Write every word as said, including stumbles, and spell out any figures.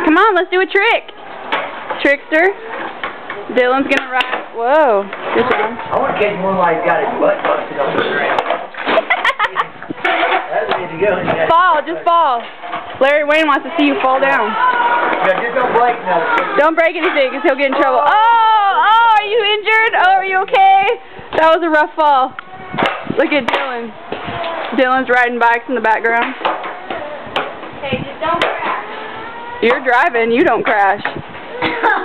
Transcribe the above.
Come on, let's do a trick. Trickster. Dylan's gonna ride. Whoa. Good job. I want to catch one like got his butt busted on the ground. That's way to go. Fall, just fall. Larry Wayne wants to see you fall down. Yeah, just don't break nothing. Don't break anything because he'll get in trouble. Oh, oh, are you injured? Oh, are you okay? That was a rough fall. Look at Dylan. Dylan's riding bikes in the background. Hey, just don't crash. You're driving, you don't crash.